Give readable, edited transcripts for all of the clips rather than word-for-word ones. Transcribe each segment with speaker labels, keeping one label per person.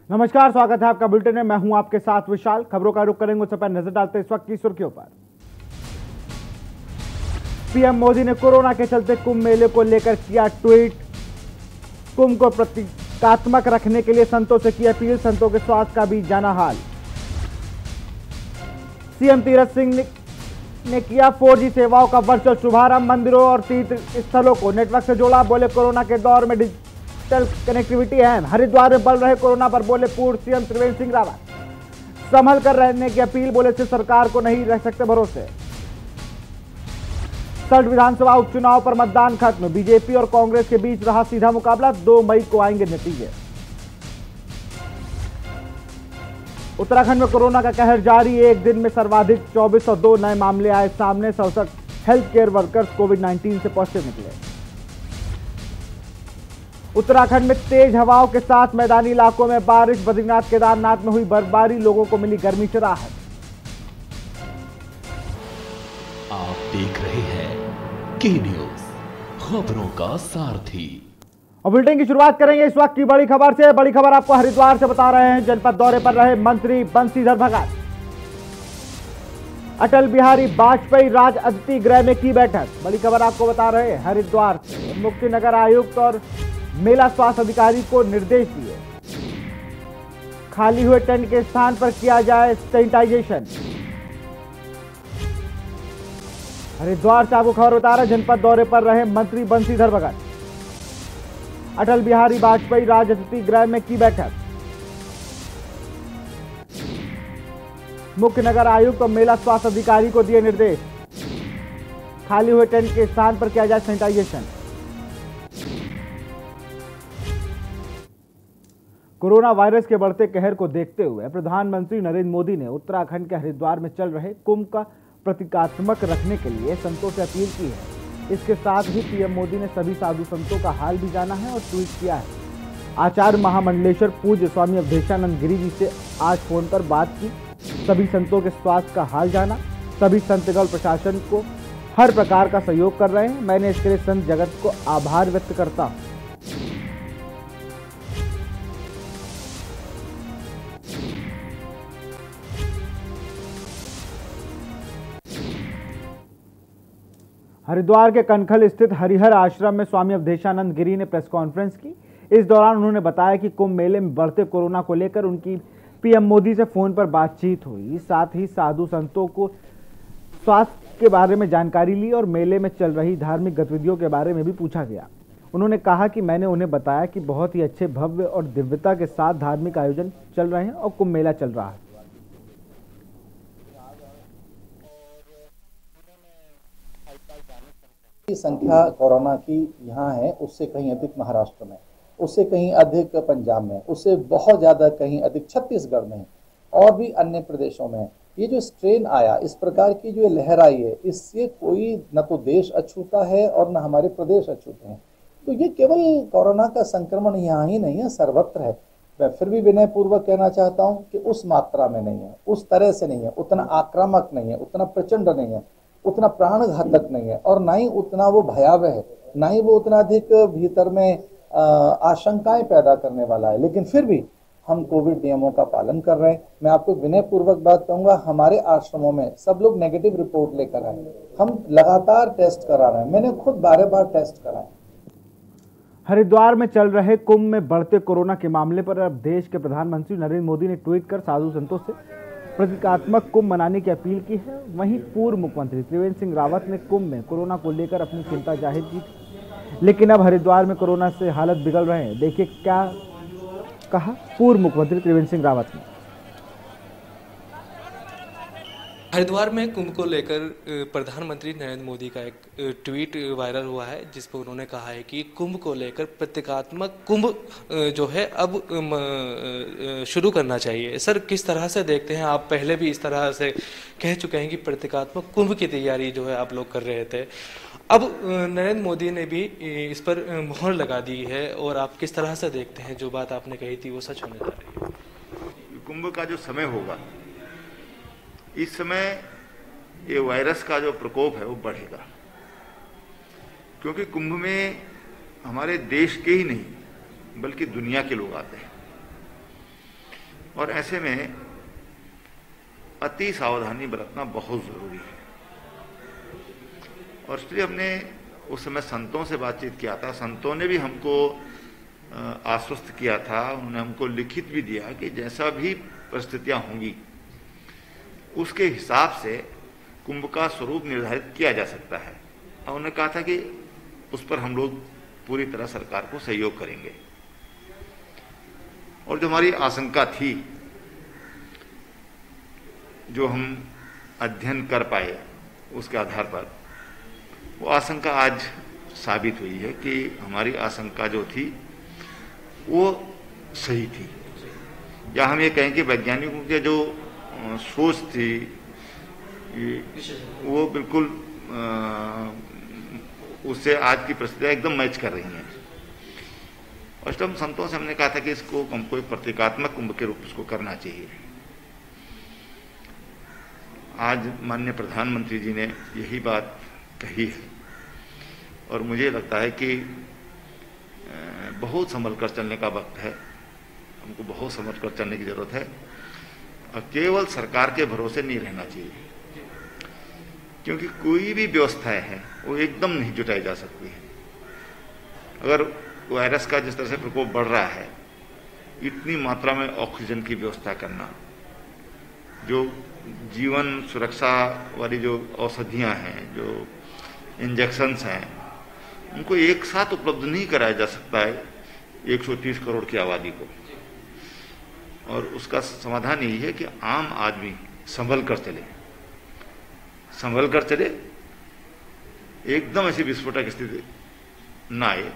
Speaker 1: नमस्कार, स्वागत है आपका बुलेटिन में। मैं हूं आपके साथ विशाल। खबरों का रुख करेंगे, उससे पहले नजर डालते हैं इस वक्त की सुर्खियों पर। पीएम मोदी ने कोरोना के चलते कुंभ मेले को लेकर किया ट्वीट। कुंभ को प्रतीकात्मक रखने के लिए संतों से की अपील, संतों के स्वास्थ्य का भी जाना हाल। सीएम तीरथ सिंह ने किया 4G सेवाओं का वर्चुअल शुभारंभ। मंदिरों और तीर्थ स्थलों को नेटवर्क से जोड़ा। बोले कोरोना के दौर में डिजिटल कनेक्टिविटी अहम। हरिद्वार में बढ़ रहे कोरोना पर बोले पूर्व सीएम त्रिवेंद्र सिंह रावत। संभल कर रहने की अपील, बोले से सरकार को नहीं रह सकते भरोसे। 60 विधानसभा उपचुनाव पर मतदान खत्म। बीजेपी और कांग्रेस के बीच रहा सीधा मुकाबला। 2 मई को आएंगे नतीजे। उत्तराखंड में कोरोना का कहर जारी। एक दिन में सर्वाधिक 2402 नए मामले आए सामने। 67 हेल्थ केयर वर्कर्स कोविड-19 से पॉजिटिव निकले। उत्तराखंड में तेज हवाओं के साथ मैदानी इलाकों में बारिश। बद्रीनाथ केदारनाथ में हुई बर्फबारी, लोगों को मिली गर्मी से राहत।
Speaker 2: आप देख रहे हैं के न्यूज, खबरों का सारथी।
Speaker 1: और बुलेटिन की शुरुआत करेंगे इस वक्त की बड़ी खबर से। बड़ी खबर आपको हरिद्वार से बता रहे हैं। जनपद दौरे पर रहे मंत्री बंशीधर भगत। अटल बिहारी वाजपेयी राज अतिथि गृह में की बैठक। बड़ी खबर आपको बता रहे हैं हरिद्वार से। मुख्य नगर आयुक्त और मेला स्वास्थ्य अधिकारी को निर्देश दिए, खाली हुए टेंट के स्थान पर किया जाए सैनिटाइजेशन। हरिद्वार से आपको खबर बता रहे हैं। जनपद दौरे पर रहे मंत्री बंशीधर भगत। अटल बिहारी वाजपेयी राज अतिथि गृह में की बैठक। मुख्य नगर आयुक्त और मेला स्वास्थ्य अधिकारी को दिए निर्देश, खाली हुए टेंट के स्थान पर किया जाए सैनिटाइजेशन। कोरोना वायरस के बढ़ते कहर को देखते हुए प्रधानमंत्री नरेंद्र मोदी ने उत्तराखंड के हरिद्वार में चल रहे कुंभ का प्रतीकात्मक रखने के लिए संतों से अपील की है। इसके साथ ही पीएम मोदी ने सभी साधु संतों का हाल भी जाना है और ट्वीट किया है। आचार्य महामंडलेश्वर पूज्य स्वामी अवधेशानंद गिरी जी से आज फोन पर बात की। सभी संतों के स्वास्थ्य का हाल जाना। सभी संतगण प्रशासन को हर प्रकार का सहयोग कर रहे हैं। मैंने इसके लिए संत जगत को आभार व्यक्त करता हूं। हरिद्वार के कनखल स्थित हरिहर आश्रम में स्वामी अवधेशानंद गिरी ने प्रेस कॉन्फ्रेंस की। इस दौरान उन्होंने बताया कि कुंभ मेले में बढ़ते कोरोना को लेकर उनकी पीएम मोदी से फोन पर बातचीत हुई। साथ ही साधु संतों को स्वास्थ्य के बारे में जानकारी ली और मेले में चल रही धार्मिक गतिविधियों के बारे में भी पूछा गया। उन्होंने कहा कि मैंने उन्हें बताया कि बहुत ही अच्छे, भव्य और दिव्यता के साथ धार्मिक आयोजन चल रहे हैं और कुंभ मेला चल रहा है।
Speaker 3: संख्या कोरोना की यहाँ है उससे कहीं अधिक महाराष्ट्र में, उससे कहीं अधिक पंजाब में, उससे बहुत ज़्यादा कहीं अधिक छत्तीसगढ़ में और भी अन्य प्रदेशों में। ये जो स्ट्रेन आया, इस प्रकार की जो लहर आई है, इससे कोई न तो देश अछूता है और न हमारे प्रदेश अछूते हैं। तो ये केवल कोरोना का संक्रमण यहाँ ही नहीं है, सर्वत्र है। मैं फिर भी विनय पूर्वक कहना चाहता हूँ कि उस मात्रा में नहीं है, उस तरह से नहीं है, उतना आक्रामक नहीं है, उतना प्रचंड नहीं है, उतना प्राण घातक नहीं है और ना ही उतना वो भयावह है, ना ही वो उतना अधिक भीतर में आशंकाएं पैदा करने वाला है। लेकिन फिर भी हम कोविड नियमों का पालन कर रहे हैं। मैं आपको विनय पूर्वक बात कहूंगा, हमारे आश्रमों में सब लोग नेगेटिव रिपोर्ट लेकर आए। हम लगातार टेस्ट करा रहे हैं, मैंने खुद बार टेस्ट कराए।
Speaker 1: हरिद्वार में चल रहे कुंभ में बढ़ते कोरोना के मामले पर अब देश के प्रधानमंत्री नरेंद्र मोदी ने ट्वीट कर साधु संतों से प्रतीकात्मक कुंभ मनाने की अपील की है। वहीं पूर्व मुख्यमंत्री त्रिवेंद्र सिंह रावत ने कुंभ में कोरोना को लेकर अपनी चिंता जाहिर की, लेकिन अब हरिद्वार में कोरोना से हालत बिगड़ रहे हैं। देखिए क्या कहा पूर्व मुख्यमंत्री त्रिवेंद्र सिंह रावत ने।
Speaker 4: हरिद्वार में कुंभ को लेकर प्रधानमंत्री नरेंद्र मोदी का एक ट्वीट वायरल हुआ है, जिस पर उन्होंने कहा है कि कुंभ को लेकर प्रतीकात्मक कुंभ जो है अब शुरू करना चाहिए। सर, किस तरह से देखते हैं आप? पहले भी इस तरह से कह चुके हैं कि प्रतीकात्मक कुंभ की तैयारी जो है आप लोग कर रहे थे। अब नरेंद्र मोदी ने भी इस पर मोहर लगा दी है, और आप किस तरह से देखते हैं जो बात आपने कही थी वो सच होने जा रही है?
Speaker 5: कुंभ का जो समय होगा, इस समय ये वायरस का जो प्रकोप है वो बढ़ेगा, क्योंकि कुंभ में हमारे देश के ही नहीं बल्कि दुनिया के लोग आते हैं। और ऐसे में अति सावधानी बरतना बहुत जरूरी है। और इसलिए हमने उस समय संतों से बातचीत किया था। संतों ने भी हमको आश्वस्त किया था, उन्होंने हमको लिखित भी दिया कि जैसा भी परिस्थितियां होंगी उसके हिसाब से कुंभ का स्वरूप निर्धारित किया जा सकता है। और उन्होंने कहा था कि उस पर हम लोग पूरी तरह सरकार को सहयोग करेंगे। और जो हमारी आशंका थी, जो हम अध्ययन कर पाए, उसके आधार पर वो आशंका आज साबित हुई है कि हमारी आशंका जो थी वो सही थी। या हम ये कहें कि वैज्ञानिकों की जो सोच थी वो बिल्कुल उससे आज की परिस्थितियां एकदम मैच कर रही हैं। और हम संतों से हमने कहा था कि इसको हमको एक प्रतीकात्मक कुंभ के रूप में इसको करना चाहिए। आज माननीय प्रधानमंत्री जी ने यही बात कही है और मुझे लगता है कि बहुत संभल कर चलने का वक्त है। हमको बहुत समझ कर चलने की जरूरत है और केवल सरकार के भरोसे नहीं रहना चाहिए, क्योंकि कोई भी व्यवस्थाएं हैं वो एकदम नहीं जुटाई जा सकती है। अगर वायरस का जिस तरह से प्रकोप बढ़ रहा है, इतनी मात्रा में ऑक्सीजन की व्यवस्था करना, जो जीवन सुरक्षा वाली जो औषधियां हैं, जो इंजेक्शंस हैं, उनको एक साथ उपलब्ध नहीं कराया जा सकता है 130 करोड़ की आबादी को। और उसका समाधान यही है कि आम आदमी संभल कर चले, एकदम ऐसी विस्फोटक स्थिति ना आए,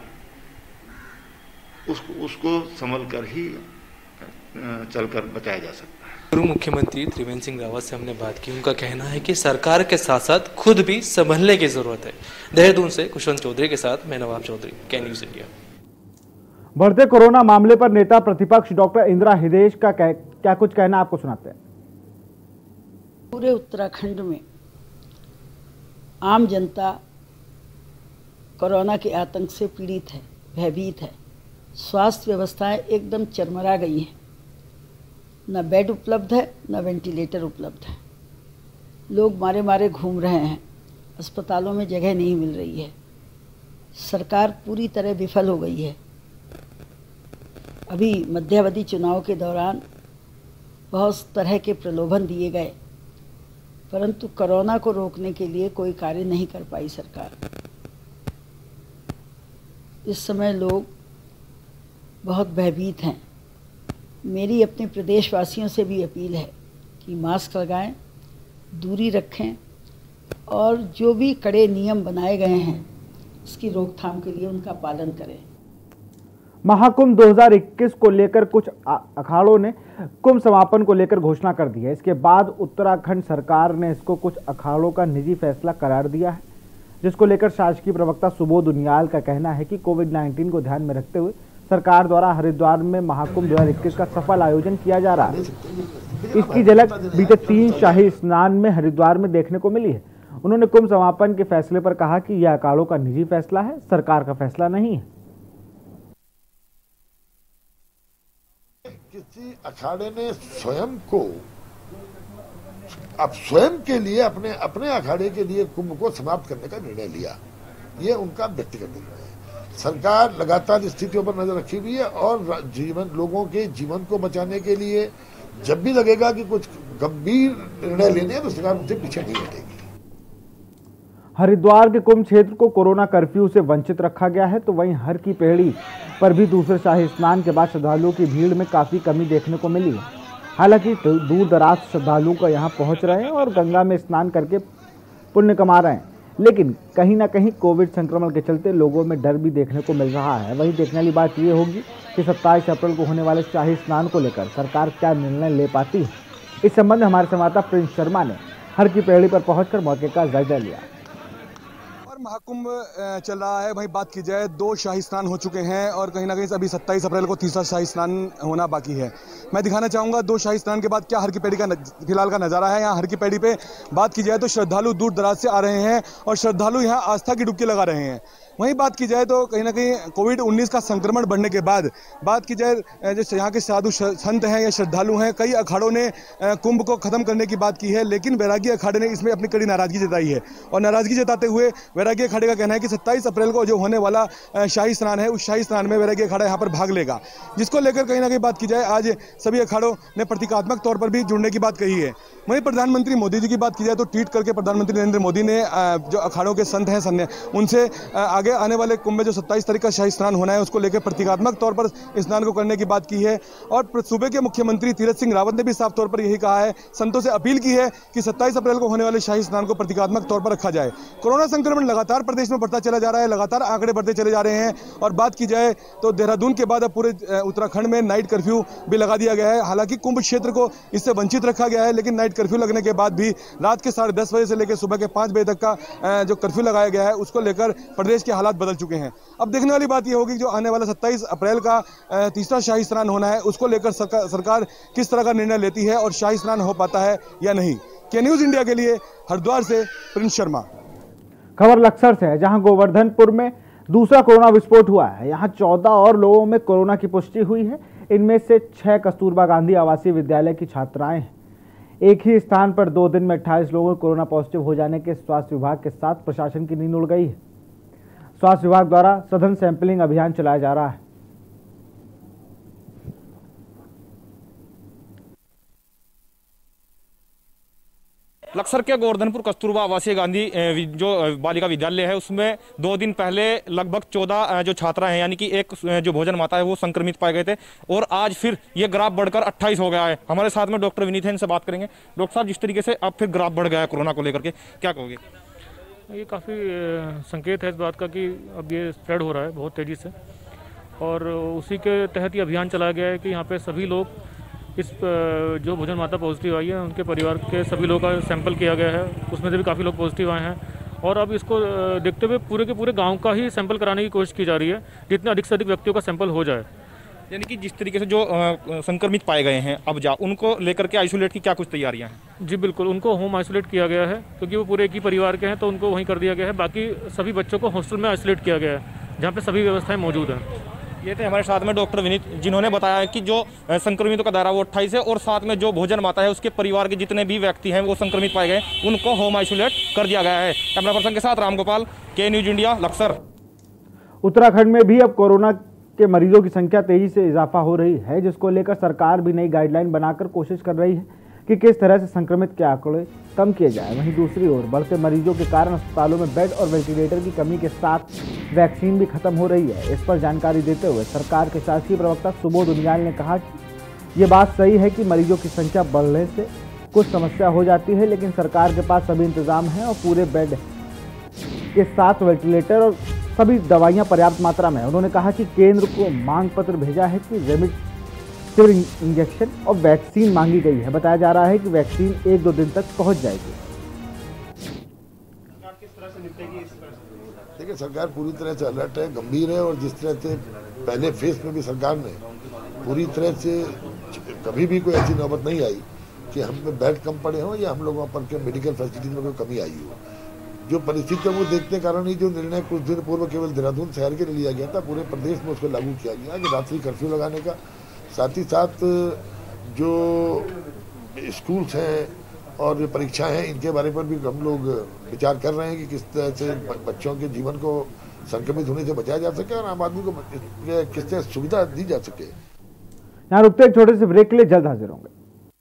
Speaker 5: उसको संभल कर ही चलकर बचाया जा सकता है।
Speaker 4: पूर्व मुख्यमंत्री त्रिवेंद्र सिंह रावत से हमने बात की। उनका कहना है कि सरकार के साथ साथ खुद भी संभलने की जरूरत है। देहरादून से कुशवंत चौधरी के साथ मैं Nawab Chaudhary, Can News India.
Speaker 1: बढ़ते कोरोना मामले पर नेता प्रतिपक्ष डॉक्टर इंदिरा हृदयेश का क्या कुछ कहना, आपको सुनाते हैं।
Speaker 6: पूरे उत्तराखंड में आम जनता कोरोना के आतंक से पीड़ित है, भयभीत है। स्वास्थ्य व्यवस्थाएं एकदम चरमरा गई हैं। न बेड उपलब्ध है, न वेंटिलेटर उपलब्ध है। लोग मारे मारे घूम रहे हैं, अस्पतालों में जगह नहीं मिल रही है। सरकार पूरी तरह विफल हो गई है। अभी मध्यावधि चुनाव के दौरान बहुत तरह के प्रलोभन दिए गए, परंतु कोरोना को रोकने के लिए कोई कार्य नहीं कर पाई सरकार। इस समय लोग बहुत भयभीत हैं। मेरी अपने प्रदेशवासियों से भी अपील है कि मास्क लगाएं, दूरी रखें और जो भी कड़े नियम बनाए गए हैं उसकी रोकथाम के लिए उनका पालन करें।
Speaker 1: महाकुंभ 2021 को लेकर कुछ अखाड़ों ने कुंभ समापन को लेकर घोषणा कर दी है। इसके बाद उत्तराखंड सरकार ने इसको कुछ अखाड़ों का निजी फैसला करार दिया है, जिसको लेकर शासकीय प्रवक्ता सुबोध उनियाल का कहना है कि कोविड-19 को ध्यान में रखते हुए सरकार द्वारा हरिद्वार में महाकुंभ 2021 का सफल आयोजन किया जा रहा है। इसकी झलक बीते 3 शाही स्नान में हरिद्वार में देखने को मिली है। उन्होंने कुंभ समापन के फैसले पर कहा कि यह अखाड़ों का निजी फैसला है, सरकार का फैसला नहीं है।
Speaker 7: किसी अखाड़े ने स्वयं को अब स्वयं के लिए अपने अखाड़े के लिए कुंभ को समाप्त करने का निर्णय लिया, ये उनका व्यक्तिगत निर्णय है। सरकार लगातार स्थितियों पर नजर रखी हुई है और लोगों के जीवन को बचाने के लिए जब भी लगेगा कि कुछ गंभीर निर्णय लेने हैं तो सरकार उनसे पीछे नहीं हटेगी।
Speaker 1: हरिद्वार के कुंभ क्षेत्र को कोरोना कर्फ्यू से वंचित रखा गया है, तो वहीं हर की पहेड़ी पर भी दूसरे शाही स्नान के बाद श्रद्धालुओं की भीड़ में काफी कमी देखने को मिली है। हालांकि दूर दराज श्रद्धालु का यहां पहुंच रहे हैं और गंगा में स्नान करके पुण्य कमा रहे हैं, लेकिन कहीं ना कहीं कोविड संक्रमण के चलते लोगों में डर भी देखने को मिल रहा है। वहीं देखने वाली बात ये होगी कि 27 अप्रैल को होने वाले शाही स्नान को लेकर सरकार क्या निर्णय ले पाती है। इस संबंध में हमारे संवाददाता प्रिंस शर्मा ने हर की पहेड़ी पर पहुंचकर मौके का जायजा लिया।
Speaker 8: महाकुंभ चल रहा है, वहीं बात की जाए 2 शाही स्नान हो चुके हैं और कहीं ना कहीं अभी 27 अप्रैल को तीसरा शाही स्नान होना बाकी है। मैं दिखाना चाहूंगा 2 शाही स्नान के बाद क्या हर की पैड़ी का फिलहाल का नजारा है। यहाँ हर की पैड़ी पे बात की जाए तो श्रद्धालु दूर दराज से आ रहे हैं और श्रद्धालु यहाँ आस्था की डुबकी लगा रहे हैं। वहीं बात की जाए तो कहीं ना कहीं कोविड-19 का संक्रमण बढ़ने के बाद बात की जाए जो यहाँ के साधु संत हैं या श्रद्धालु हैं, कई अखाड़ों ने कुंभ को खत्म करने की बात की है, लेकिन वैरागी अखाड़े ने इसमें अपनी कड़ी नाराजगी जताई है। और नाराजगी जताते हुए वैरागी अखाड़े का कहना है कि 27 अप्रैल को जो होने वाला शाही स्नान है, उस शाही स्नान में वैरागी अखाड़ा यहाँ पर भाग लेगा, जिसको लेकर कहीं ना कहीं बात की जाए आज सभी अखाड़ों ने प्रतीकात्मक तौर पर भी जुड़ने की बात कही है। वहीं प्रधानमंत्री मोदी जी की बात की जाए तो ट्वीट करके प्रधानमंत्री नरेंद्र मोदी ने जो अखाड़ों के संत हैं उनसे आगे आने वाले कुंभ में जो 27 तारीख का शाही स्नान होना है उसको लेकर प्रतीकात्मक तौर पर स्नान को करने की बात की है। और सूबे के मुख्यमंत्री तीरथ सिंह रावत ने भी साफ तौर पर यही कहा है, संतों से अपील की है कि 27 अप्रैल को होने वाले शाही स्नान को प्रतीकात्मक तौर पर रखा जाए। कोरोना संक्रमण लगातार प्रदेश में बढ़ता चला जा रहा है, लगातार आंकड़े बढ़ते चले जा रहे हैं। और बात की जाए तो देहरादून के बाद अब पूरे उत्तराखंड में नाइट कर्फ्यू भी लगा दिया गया है। हालांकि कुंभ क्षेत्र को इससे वंचित रखा गया है, लेकिन नाइट कर्फ्यू लगने के बाद भी रात के 10:30 बजे से लेकर सुबह के 5 बजे तक का जो कर्फ्यू लगाया गया है उसको लेकर प्रदेश के हालात बदल चुके हैं। अब देखने वाली बात यह होगी जो आने वाला 27 अप्रैल का तीसरा शाही स्नान होना है उसको लेकर सरकार किस तरह का निर्णय लेती है और शाही स्नान हो पाता है या नहीं। के न्यूज इंडिया के लिए हरिद्वार से प्रिंस शर्मा।
Speaker 1: खबर लक्सर से है, जहां गोवर्धनपुर में दूसरा कोरोना विस्फोट हुआ है। यहां 14 और लोगों में कोरोना की पुष्टि हुई है। इनमें से 6 कस्तूरबा गांधी आवासीय विद्यालय की छात्राएं हैं। एक ही स्थान पर 2 दिन में 28 लोगों को कोरोना पॉजिटिव हो जाने के स्वास्थ्य विभाग के साथ प्रशासन की नींद उड़ गई है। स्वास्थ्य विभाग द्वारा सघन सैंपलिंग अभियान चलाया जा रहा है।
Speaker 9: लक्सर के गोवर्धनपुर कस्तूरबा आवासीय गांधी जो बालिका विद्यालय है उसमें 2 दिन पहले लगभग 14 जो छात्रा हैं यानी कि एक जो भोजन माता है वो संक्रमित पाए गए थे और आज फिर ये ग्राफ बढ़कर 28 हो गया है। हमारे साथ में डॉक्टर विनीत है, इनसे बात करेंगे। डॉक्टर साहब, जिस तरीके से अब फिर ग्राफ बढ़ गया है कोरोना को लेकर के, क्या कहोगे?
Speaker 10: ये काफ़ी संकेत है इस बात का कि अब ये स्प्रेड हो रहा है बहुत तेज़ी से और उसी के तहत ये अभियान चलाया गया है कि यहाँ पे सभी लोग इस जो भोजन माता पॉजिटिव आई है उनके परिवार के सभी लोगों का सैंपल किया गया है, उसमें से भी काफ़ी लोग पॉजिटिव आए हैं और अब इसको देखते हुए पूरे के पूरे गांव का ही सैंपल कराने की कोशिश की जा रही है जितने अधिक से अधिक व्यक्तियों का सैंपल हो जाए।
Speaker 9: यानी कि जिस तरीके से जो संक्रमित पाए गए हैं अब उनको लेकर के आइसोलेट की क्या कुछ तैयारियां हैं?
Speaker 10: जी बिल्कुल, उनको होम आइसोलेट किया गया है क्योंकि वो पूरे एक ही परिवार के हैं तो उनको वहीं कर दिया गया है। बाकी सभी बच्चों को हॉस्टल में आइसोलेट किया गया है जहाँ पे सभी व्यवस्थाएं मौजूद हैं।
Speaker 9: ये थे हमारे साथ में डॉक्टर विनीत, जिन्होंने बताया कि जो संक्रमितों का दायरा वो 28 है और साथ में जो भोजन माता है उसके परिवार के जितने भी व्यक्ति हैं वो संक्रमित पाए गए उनको होम आइसोलेट कर दिया गया है। कैमरा पर्सन के साथ रामगोपाल, के न्यूज इंडिया, लक्सर।
Speaker 1: उत्तराखंड में भी अब कोरोना के मरीजों की संख्या तेजी से इजाफा हो रही है, जिसको लेकर सरकार भी नई गाइडलाइन बनाकर कोशिश कर रही है कि किस तरह से संक्रमित के आंकड़े कम किए जाए। वहीं दूसरी ओर बढ़ते मरीजों के कारण अस्पतालों में बेड और वेंटिलेटर की कमी के साथ वैक्सीन भी खत्म हो रही है। इस पर जानकारी देते हुए सरकार के शासकीय प्रवक्ता सुबोध उनियाल ने कहा कि ये बात सही है कि मरीजों की संख्या बढ़ने से कुछ समस्या हो जाती है, लेकिन सरकार के पास सभी इंतजाम हैं और पूरे बेड के साथ वेंटिलेटर और सभी दवाइयाँ पर्याप्त मात्रा में। उन्होंने कहा कि केंद्र को मांग पत्र भेजा है कि रेमडेसिविर इंजेक्शन और वैक्सीन मांगी गई है। बताया जा रहा है कि वैक्सीन 1-2 दिन तक पहुंच जाएगी।
Speaker 7: देखिए, सरकार पूरी तरह से अलर्ट है, गंभीर है और जिस तरह से पहले फेज में भी सरकार ने पूरी तरह से कभी भी कोई ऐसी नौबत नहीं आई कि हम में बेड कम पड़े हों या हम लोगों पर के मेडिकल फैसिलिटीज में कोई कमी आई हो। जो परिस्थिति है वो देखने कारण ही जो निर्णय कुछ दिन पूर्व केवल देहरादून शहर के लिए लिया गया था, पूरे प्रदेश में उसको लागू किया गया कि रात्रि कर्फ्यू लगाने का। साथ ही साथ जो स्कूल्स हैं और जो परीक्षाएं हैं इनके बारे पर भी हम लोग विचार कर रहे हैं कि किस तरह से बच्चों के जीवन को संक्रमित होने से बचाया जा सके और आम आदमी को किस तरह सुविधा दी जा सके।
Speaker 1: यहाँ रुकते एक छोटे से ब्रेक के लिए, जल्द हाजिर होंगे।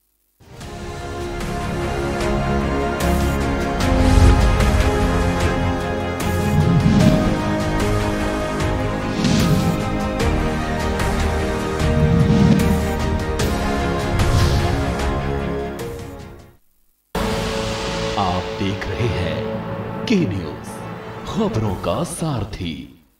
Speaker 2: आप देख रहे हैं के न्यूज, खबरों का सारथी।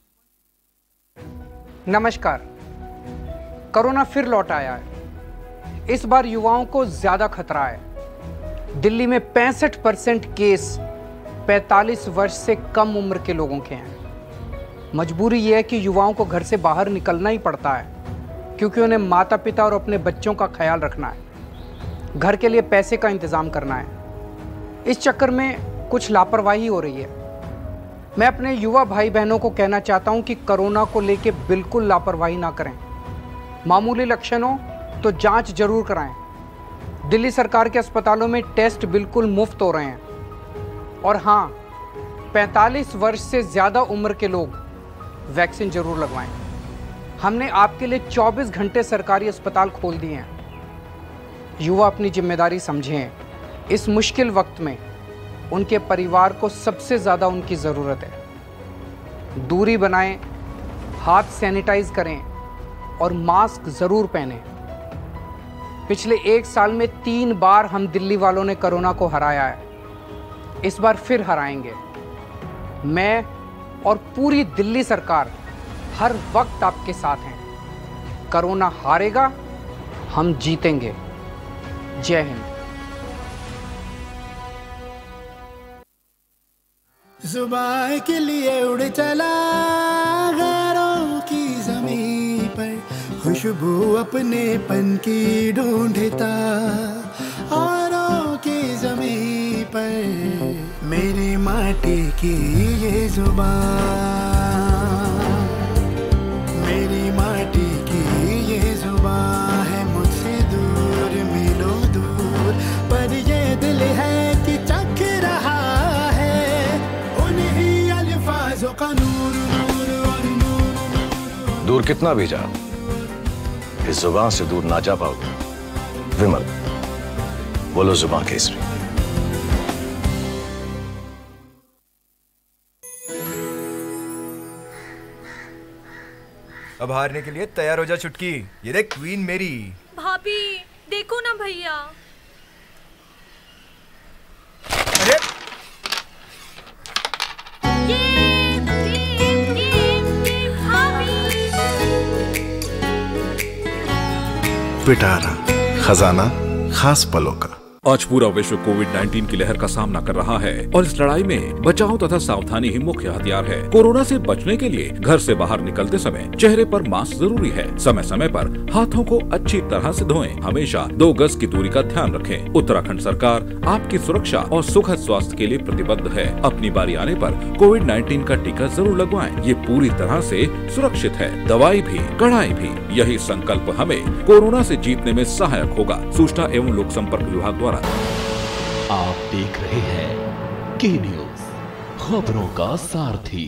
Speaker 11: नमस्कार। कोरोना फिर लौट आया है। इस बार युवाओं को ज्यादा खतरा है। दिल्ली में 65% केस 45 वर्ष से कम उम्र के लोगों के हैं। मजबूरी यह है कि युवाओं को घर से बाहर निकलना ही पड़ता है क्योंकि उन्हें माता पिता और अपने बच्चों का ख्याल रखना है, घर के लिए पैसे का इंतजाम करना है। इस चक्कर में कुछ लापरवाही हो रही है। मैं अपने युवा भाई बहनों को कहना चाहता हूं कि कोरोना को लेकर बिल्कुल लापरवाही ना करें। मामूली लक्षण हो तो जांच जरूर कराएं। दिल्ली सरकार के अस्पतालों में टेस्ट बिल्कुल मुफ्त हो रहे हैं। और हाँ, 45 वर्ष से ज़्यादा उम्र के लोग वैक्सीन जरूर लगवाएं। हमने आपके लिए 24 घंटे सरकारी अस्पताल खोल दिए हैं। युवा अपनी जिम्मेदारी समझें। इस मुश्किल वक्त में उनके परिवार को सबसे ज़्यादा उनकी ज़रूरत है। दूरी बनाएं, हाथ सैनिटाइज करें और मास्क ज़रूर पहनें। पिछले 1 साल में 3 बार हम दिल्ली वालों ने कोरोना को हराया है। इस बार फिर हराएंगे। मैं और पूरी दिल्ली सरकार हर वक्त आपके साथ हैं। कोरोना हारेगा, हम जीतेंगे। जय हिंद।
Speaker 12: जुबान के लिए उड़ चला गैरों की ज़मीं पर, खुशबू अपने पन की ढूंढता औरों की ज़मीं पर। मेरी माटी की ये जुबान, मेरी माटी की ये जुबान है मुझसे दूर मीलों दूर, पर ये दिल है कि चख रहा है उन्हीं अल्फाजों का नूर नूर और नूर।
Speaker 13: दूर कितना भी जा, इस जुबान से दूर ना जा पाओगे। विमल, बोलो जुबान केसरी।
Speaker 14: अब हारने के लिए तैयार हो जा चुटकी। ये देख क्वीन मेरी।
Speaker 15: भाभी देखो ना भैया।
Speaker 14: अरे
Speaker 16: पिटारा, खजाना खास पलों का।
Speaker 17: आज पूरा विश्व कोविड-19 की लहर का सामना कर रहा है और इस लड़ाई में बचाव तथा सावधानी ही मुख्य हथियार है। कोरोना से बचने के लिए घर से बाहर निकलते समय चेहरे पर मास्क जरूरी है। समय समय पर हाथों को अच्छी तरह से धोएं। हमेशा 2 गज की दूरी का ध्यान रखें। उत्तराखंड सरकार आपकी सुरक्षा और सुखद स्वास्थ्य के लिए प्रतिबद्ध है। अपनी बारी आने पर कोविड-19 का टीका जरूर लगवाएं। ये पूरी तरह से सुरक्षित है। दवाई भी, कड़ाई भी। यही संकल्प हमें कोरोना से जीतने में सहायक होगा। सूचना एवं लोक संपर्क विभाग द्वारा।
Speaker 2: आप देख रहे हैं के न्यूज, खबरों का सारथी।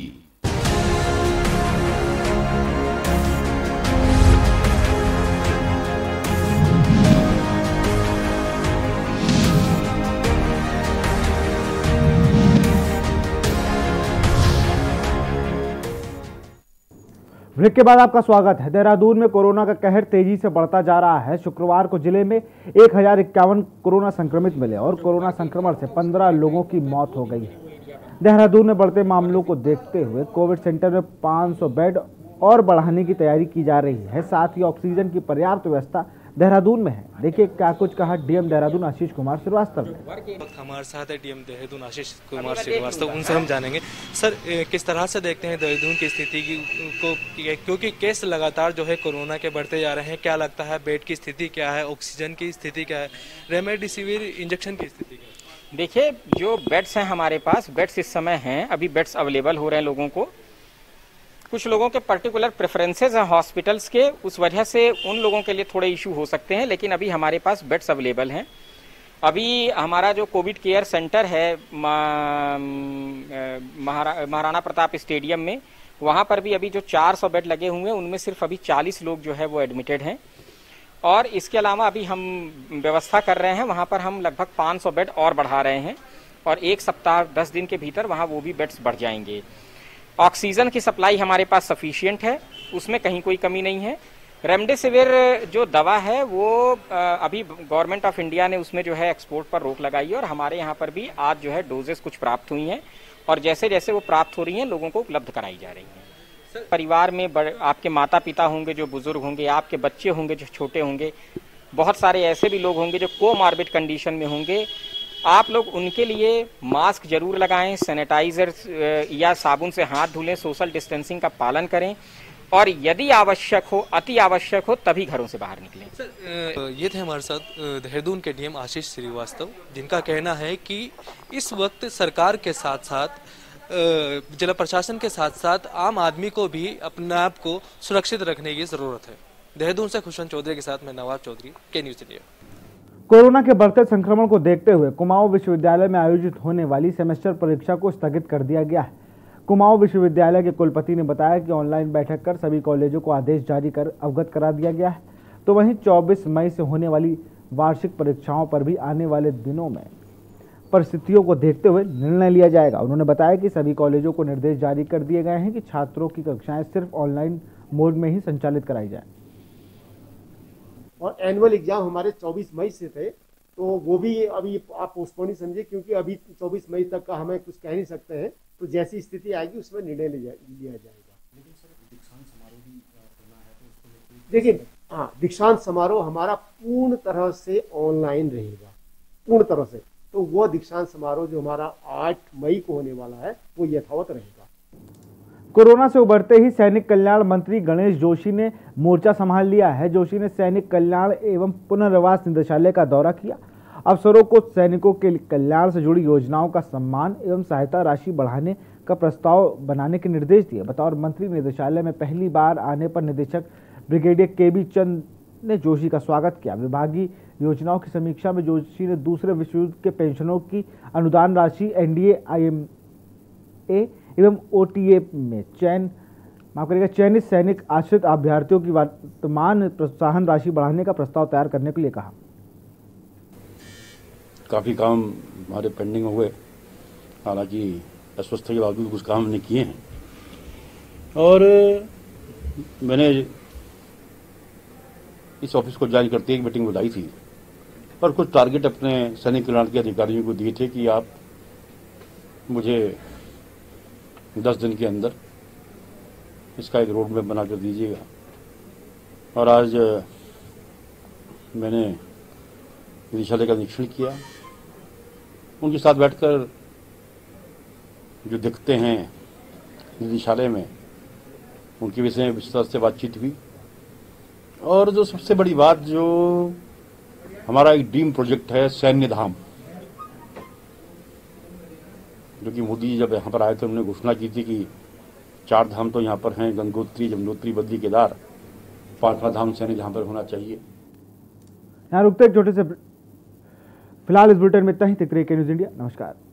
Speaker 1: ब्रेक के बाद आपका स्वागत है। देहरादून में कोरोना का कहर तेजी से बढ़ता जा रहा है। शुक्रवार को जिले में 1051 कोरोना संक्रमित मिले और कोरोना संक्रमण से 15 लोगों की मौत हो गई है। देहरादून में बढ़ते मामलों को देखते हुए कोविड सेंटर में 500 बेड और बढ़ाने की तैयारी की जा रही है। साथ ही ऑक्सीजन की पर्याप्त व्यवस्था देहरादून में है। देखिए क्या कुछ कहा डीएम देहरादून आशीष कुमार श्रीवास्तव ने।
Speaker 4: हमारे साथ है डीएम देहरादून आशीष कुमार श्रीवास्तव, उनसे हम जानेंगे सर किस तरह से देखते हैं देहरादून की स्थिति को, क्योंकि केस लगातार जो है कोरोना के बढ़ते जा रहे हैं। क्या लगता है बेड की स्थिति क्या है, ऑक्सीजन की स्थिति क्या है, रेमडेसिविर इंजेक्शन की स्थिति क्या है?
Speaker 18: देखिए जो बेड्स हैं हमारे पास, बेड्स इस समय हैं, अभी बेड्स अवेलेबल हो रहे हैं लोगों को। कुछ लोगों के पर्टिकुलर प्रेफरेंसेस हैं हॉस्पिटल्स के, उस वजह से उन लोगों के लिए थोड़े इशू हो सकते हैं, लेकिन अभी हमारे पास बेड्स अवेलेबल हैं। अभी हमारा जो कोविड केयर सेंटर है महाराणा प्रताप स्टेडियम में, वहाँ पर भी अभी जो 400 बेड लगे हुए हैं उनमें सिर्फ अभी 40 लोग जो है वो एडमिटेड हैं। और इसके अलावा अभी हम व्यवस्था कर रहे हैं, वहाँ पर हम लगभग 500 बेड और बढ़ा रहे हैं और 1 सप्ताह 10 दिन के भीतर वहाँ वो भी बेड्स बढ़ जाएंगे। ऑक्सीजन की सप्लाई हमारे पास सफिशिएंट है, उसमें कहीं कोई कमी नहीं है। रेमडेसिविर जो दवा है वो अभी गवर्नमेंट ऑफ इंडिया ने उसमें जो है एक्सपोर्ट पर रोक लगाई है और हमारे यहाँ पर भी आज जो है डोजेस कुछ प्राप्त हुई हैं और जैसे जैसे वो प्राप्त हो रही हैं लोगों को उपलब्ध कराई जा रही हैं। परिवार में आपके माता पिता होंगे जो बुजुर्ग होंगे, आपके बच्चे होंगे जो छोटे होंगे, बहुत सारे ऐसे भी लोग होंगे जो कोमॉर्बिड कंडीशन में होंगे। आप लोग उनके लिए मास्क जरूर लगाएं, सैनिटाइजर या साबुन से हाथ धुलें, सोशल डिस्टेंसिंग का पालन करें और यदि आवश्यक हो, अति आवश्यक हो, तभी घरों से बाहर निकलें।
Speaker 4: सर ये थे हमारे साथ देहरादून के डीएम आशीष श्रीवास्तव, जिनका कहना है कि इस वक्त सरकार के साथ साथ जिला प्रशासन के साथ साथ आम आदमी को भी अपने आप को सुरक्षित रखने की जरूरत है। देहरादून से खुशन चौधरी के साथ मैं नवाब चौधरी, के न्यूज इंडिया।
Speaker 1: कोरोना के बढ़ते संक्रमण को देखते हुए कुमाऊं विश्वविद्यालय में आयोजित होने वाली सेमेस्टर परीक्षा को स्थगित कर दिया गया है। कुमाऊं विश्वविद्यालय के कुलपति ने बताया कि ऑनलाइन बैठक कर सभी कॉलेजों को आदेश जारी कर अवगत करा दिया गया है। तो वहीं 24 मई से होने वाली वार्षिक परीक्षाओं पर भी आने वाले दिनों में परिस्थितियों को देखते हुए निर्णय लिया जाएगा। उन्होंने बताया कि सभी कॉलेजों को निर्देश जारी कर दिए गए हैं कि छात्रों की कक्षाएं सिर्फ ऑनलाइन मोड में ही संचालित कराई जाए।
Speaker 19: और एनुअल एग्जाम हमारे 24 मई से थे, तो वो भी अभी आप पोस्टपोन ही समझे, क्योंकि अभी 24 मई तक का हमें कुछ कह नहीं सकते हैं। तो जैसी स्थिति आएगी उसमें निर्णय लिया जाएगा। देखिए, हाँ, दीक्षांत समारोह हमारा पूर्ण तरह से ऑनलाइन रहेगा, पूर्ण तरह से। तो वो दीक्षांत समारोह जो हमारा 8 मई को होने वाला है वो यथावत रहेगा।
Speaker 1: कोरोना से उबरते ही सैनिक कल्याण मंत्री गणेश जोशी ने मोर्चा संभाल लिया है। जोशी ने सैनिक कल्याण एवं पुनर्वास निदेशालय का दौरा किया। अफसरों को सैनिकों के कल्याण से जुड़ी योजनाओं का सम्मान एवं सहायता राशि बढ़ाने का प्रस्ताव बनाने के निर्देश दिए। बतौर मंत्री निदेशालय में पहली बार आने पर निदेशक ब्रिगेडियर केबी चंद ने जोशी का स्वागत किया। विभागीय योजनाओं की समीक्षा में जोशी ने दूसरे विश्व युद्ध के पेंशनों की अनुदान राशि, एनडीए, आईएमए एवं ओटीए में चयनित सैनिक आश्रित अभ्यर्थियों की वर्तमान प्रोत्साहन राशि बढ़ाने का प्रस्ताव तैयार करने के लिए कहा।
Speaker 20: काफ़ी काम हमारे पेंडिंग हुए, हालांकि अस्वस्थता के बावजूद कुछ काम हमने किए हैं। और मैंने इस ऑफिस को ज्वाइन करते एक मीटिंग बुलाई थी और कुछ टारगेट अपने सैनिक कल्याण के अधिकारियों को दिए थे कि आप मुझे 10 दिन के अंदर इसका एक रोड मैप बना कर दीजिएगा। और आज मैंने निदेशालय का निरीक्षण किया, उनके साथ बैठकर जो दिखते हैं निदेशालय में उनके विषय में विस्तार से बातचीत हुई। और जो सबसे बड़ी बात, जो हमारा एक ड्रीम प्रोजेक्ट है सैन्य धाम, जो कि मोदी जी जब यहाँ पर आए थे उन्होंने घोषणा की थी कि 4 धाम तो यहाँ पर हैं, गंगोत्री, यमुनोत्री, बद्री, केदार, 5वां धाम सैन्य यहाँ पर होना चाहिए।
Speaker 1: यहाँ रुकते एक छोटे से फिलहाल इस बुलेटिन में इतना ही। तक रहिए के न्यूज इंडिया। नमस्कार।